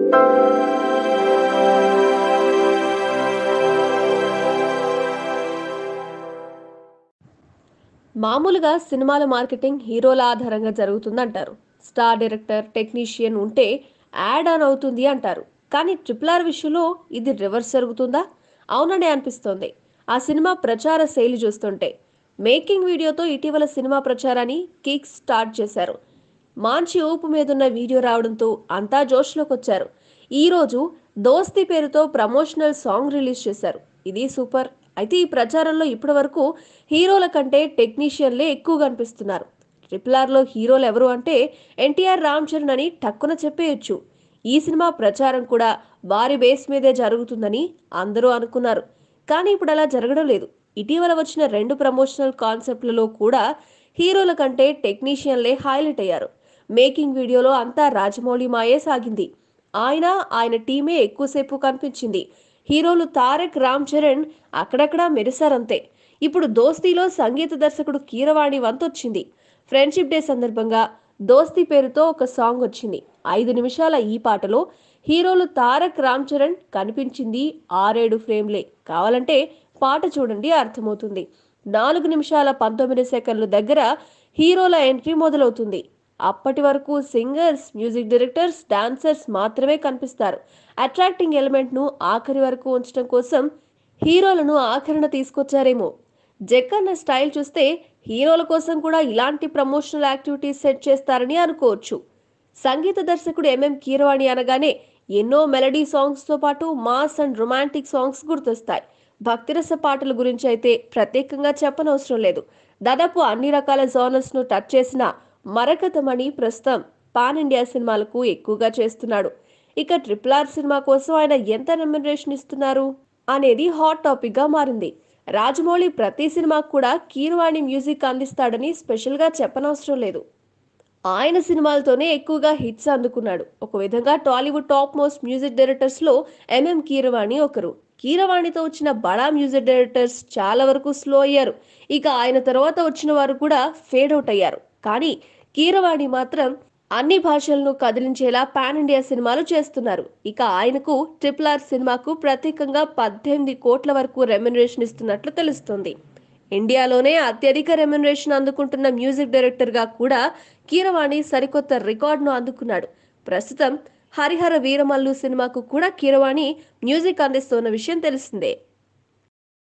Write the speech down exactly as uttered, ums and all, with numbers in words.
మామూలుగా సినిమాల మార్కెటింగ్ హీరోల ఆధారంగా జరుగుతుందంటారు. స్టార్ డైరెక్టర్, టెక్నీషియన్ ఉంటే యాడ్ ఆన్ అవుతుంది అంటారు. కానీ ట్రిపుల్ ఆర్ విషయంలో ఇది రివర్స్ జరుగుతుందా? అవుననే అనిపిస్తోంది. ఆ సినిమా ప్రచార శైలి చూస్తుంటే మేకింగ్ వీడియోతో ఇటీవల సినిమా ప్రచారాన్ని కిక్ స్టార్ట్ చేశారు. మంచి ఊపు మీదున్న వీడియో రావడంతో అంతా జోష్లోకి వచ్చారు. ఈరోజు దోస్తీ పేరుతో ప్రమోషనల్ సాంగ్ రిలీజ్ చేశారు. ఇది సూపర్. అయితే ఈ ప్రచారంలో ఇప్పటి వరకు హీరోల కంటే టెక్నీషియన్లే ఎక్కువ కనిపిస్తున్నారు. ట్రిపుల్ ఆర్లో హీరోలు ఎవరు అంటే ఎన్టీఆర్, రామ్ చరణ్ అని టక్కున చెప్పేయొచ్చు. ఈ సినిమా ప్రచారం కూడా వారి బేస్ మీదే జరుగుతుందని అందరూ అనుకున్నారు. కానీ ఇప్పుడు అలా జరగడం లేదు. ఇటీవల వచ్చిన రెండు ప్రమోషనల్ కాన్సెప్ట్లలో కూడా హీరోల కంటే టెక్నీషియన్లే హైలైట్ అయ్యారు. మేకింగ్ వీడియోలో అంతా రాజమౌళి మాయే సాగింది. ఆయన ఆయన టీమే ఎక్కువసేపు కనిపించింది. హీరోలు తారక్, రామ్ చరణ్ అక్కడక్కడా మెరిశారంతే. ఇప్పుడు దోస్తీలో సంగీత దర్శకుడు కీరవాణి వంతొచ్చింది. ఫ్రెండ్షిప్ డే సందర్భంగా దోస్తీ పేరుతో ఒక సాంగ్ వచ్చింది. ఐదు నిమిషాల ఈ పాటలో హీరోలు తారక్, రామ్ చరణ్ కనిపించింది ఆరేడు ఫ్రేమ్లే. కావాలంటే పాట చూడండి, అర్థమవుతుంది. నాలుగు నిమిషాల పంతొమ్మిది సెకండ్ల దగ్గర హీరోల ఎంట్రీ మొదలవుతుంది. అప్పటి వరకు సింగర్స్, మ్యూజిక్ డైరెక్టర్స్, డాన్సర్స్ మాత్రమే కనిపిస్తారు. అట్రాక్టింగ్ ఎలిమెంట్ ను ఆఖరి వరకు ఉంచడం కోసం హీరోలను ఆఖరణ తీసుకొచ్చారేమో. జక్కన్న స్టైల్ చూస్తే హీరోల కోసం కూడా ఇలాంటి ప్రమోషనల్ యాక్టివిటీస్ సెట్ చేస్తారని అనుకోవచ్చు. సంగీత దర్శకుడు ఎంఎం కీరవాణి అనగానే ఎన్నో మెలడీ సాంగ్స్ తో పాటు మాస్ అండ్ రొమాంటిక్ సాంగ్స్ గుర్తొస్తాయి. భక్తిరస పాటల గురించి అయితే ప్రత్యేకంగా చెప్పనవసరం లేదు. దాదాపు అన్ని రకాల జోనర్స్ ను టచ్ చేసిన మరకతమణి ప్రస్తుతం పాన్ ఇండియా సినిమాలకు ఎక్కువగా చేస్తున్నాడు. ఇక ట్రిపుల్ ఆర్ సినిమా కోసం ఆయన ఎంత రెమ్యునరేషన్ ఇస్తున్నారు అనేది హాట్ టాపిక్ గా మారింది. రాజమౌళి ప్రతి సినిమాకు కూడా కీరవాణి మ్యూజిక్ అందిస్తాడని స్పెషల్ గా చెప్పనవసరం లేదు. ఆయన సినిమాలతోనే ఎక్కువగా హిట్స్ అందుకున్నాడు. ఒక విధంగా Tollywood top most music directors లో ఎంఎం కీరవాణి ఒకరు. కీరవాణితో వచ్చిన బడా మ్యూజిక్ డైరెక్టర్స్ చాలా వరకు స్లో అయ్యారు. ఇక ఆయన తర్వాత వచ్చిన వారు కూడా ఫేడ్ అవుట్ అయ్యారు. కానీ కీరవాణి మాత్రం అన్ని భాషలను కదిలించేలా పాన్ ఇండియా సినిమాలు చేస్తున్నారు. ఇక ఆయనకు ట్రిపుల్ ఆర్ సినిమాకు ప్రత్యేకంగా పద్దెనిమిది కోట్ల వరకు రెమ్యునరేషన్ ఇస్తున్నట్లు తెలుస్తోంది. ఇండియాలోనే అత్యధిక రెమ్యునరేషన్ అందుకుంటున్న మ్యూజిక్ డైరెక్టర్ గా కూడా కీరవాణి సరికొత్త రికార్డును అందుకున్నాడు. ప్రస్తుతం హరిహర వీరమల్లు సినిమాకు కూడా కీరవాణి మ్యూజిక్ అందిస్తున్న విషయం తెలిసిందే.